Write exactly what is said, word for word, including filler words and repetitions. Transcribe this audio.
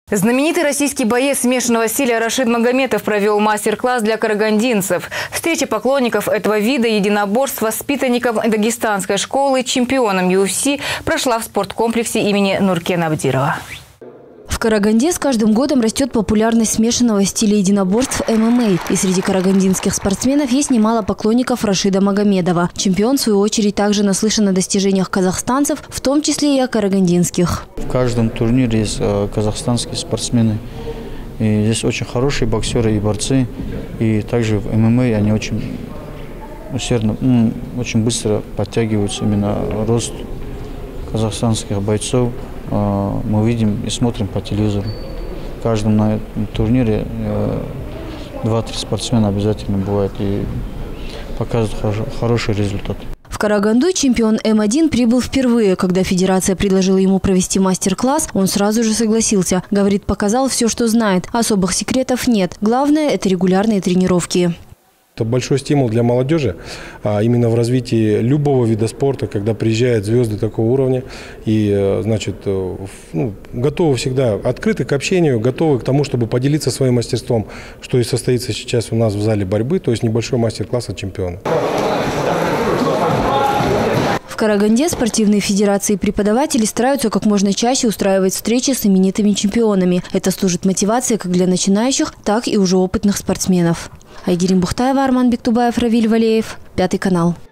Знаменитый российский боец смешанного стиля Рашид Магомедов провел мастер-класс для карагандинцев. Встреча поклонников этого вида единоборств воспитанников дагестанской школы чемпионом ю эф си прошла в спорткомплексе имени Нуркена Абдирова. В Караганде с каждым годом растет популярность смешанного стиля единоборств эм эм а. И среди карагандинских спортсменов есть немало поклонников Рашида Магомедова. Чемпион, в свою очередь, также наслышан о достижениях казахстанцев, в том числе и о карагандинских. В каждом турнире есть казахстанские спортсмены. И здесь очень хорошие боксеры и борцы. И также в эм эм а они очень усердно, очень быстро подтягиваются. Именно рост казахстанских бойцов мы видим и смотрим по телевизору. В каждом на турнире два-три спортсмена обязательно бывает и показывают хороший результат. В Караганду чемпион эм один прибыл впервые. Когда федерация предложила ему провести мастер-класс, он сразу же согласился. Говорит, показал все, что знает. Особых секретов нет. Главное – это регулярные тренировки. Это большой стимул для молодежи, а именно в развитии любого вида спорта, когда приезжают звезды такого уровня и, значит, ну, готовы всегда, открыты к общению, готовы к тому, чтобы поделиться своим мастерством, что и состоится сейчас у нас в зале борьбы, то есть небольшой мастер-класс от чемпиона. В Караганде спортивные федерации и преподаватели стараются как можно чаще устраивать встречи с именитыми чемпионами. Это служит мотивацией как для начинающих, так и уже опытных спортсменов. Айгерим Бухтаева, Арман Бектубаев, Равиль Валеев, Пятый канал.